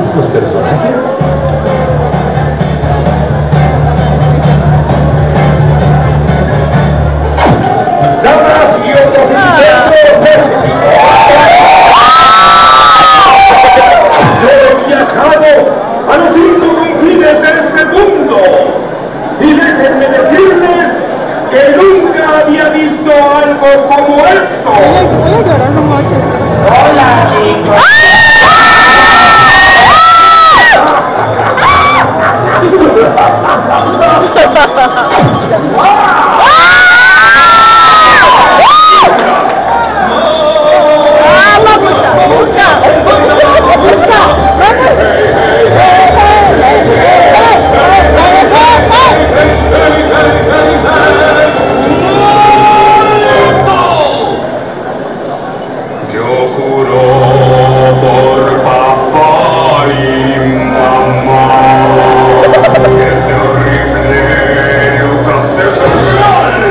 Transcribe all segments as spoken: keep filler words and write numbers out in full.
los personajes? ¡Damas y otros yo he viajado a los cinco confines de este mundo y déjenme decirles que nunca había visto algo como esto. Hola, chicos. Yo juro por papá y mamá que este horrible Lucas es real.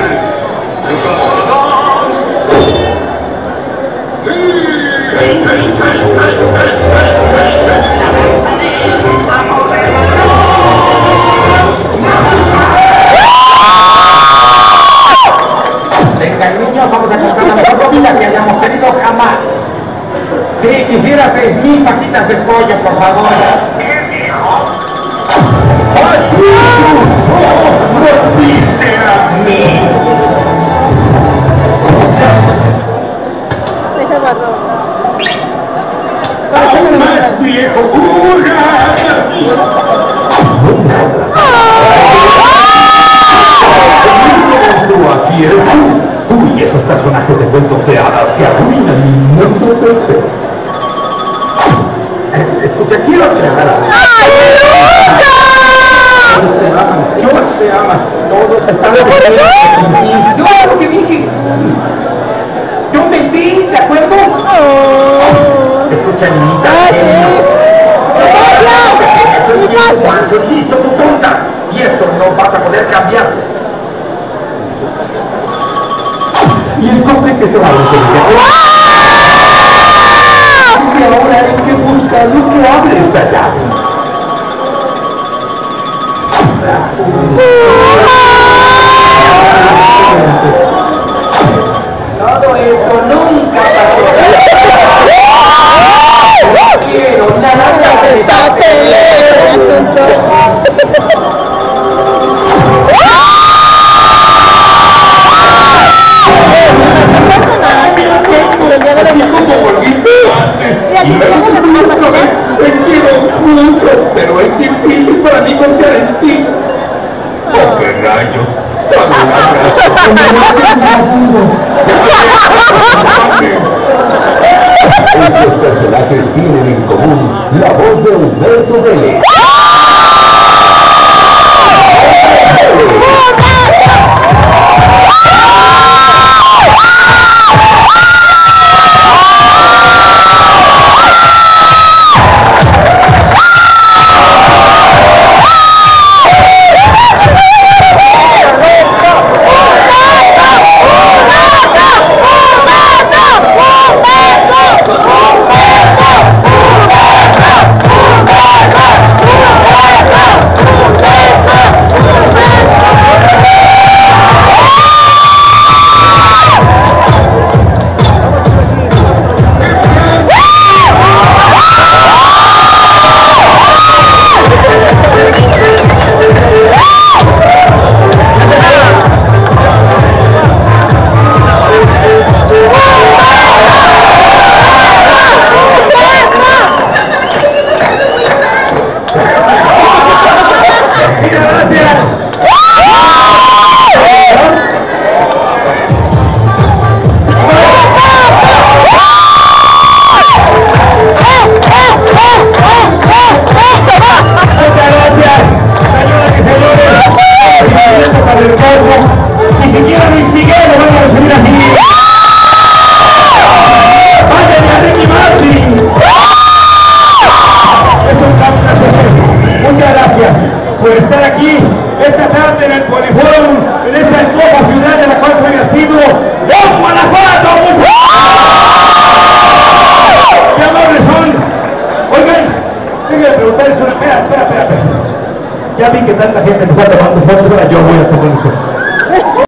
Venga, niños, vamos a comprar la mejor comida que hayamos tenido jamás. Sí, quisiera seis mil paquitas de pollo, por favor. ¡No viste a mí! ¡Aún más viejo! Aquí eres tú. Uy, esos personajes de cuentos de hadas que arruinan mi mundo perfecto. Escucha, quiero aclarar. ¡Ay, Lucas! Todos te aman, todos te aman, todos están de acuerdo. Yo lo que dije. Yo mentí, ¿de acuerdo? Oh. Escucha, niñita. ¡Gracias! ¡Listo, tu tonta! Y esto no vas a poder cambiarlo. Y el cofre que se va a encontrar. Y ahora hay que buscar lo que abre esta llave. Todo esto nunca pasó. No quiero nada de esta pelea. Te quiero mucho, pero es difícil para mí confiar en ti. ¡Oh, qué rayos! Estos personajes tienen en común la voz de Humberto Vélez. ¡Humberto! ¡Humberto! ¡Humberto! Pero espera, espera, espera, espera. Ya vi que tanta gente me está tomando fotos, ahora yo voy a tomar fotos.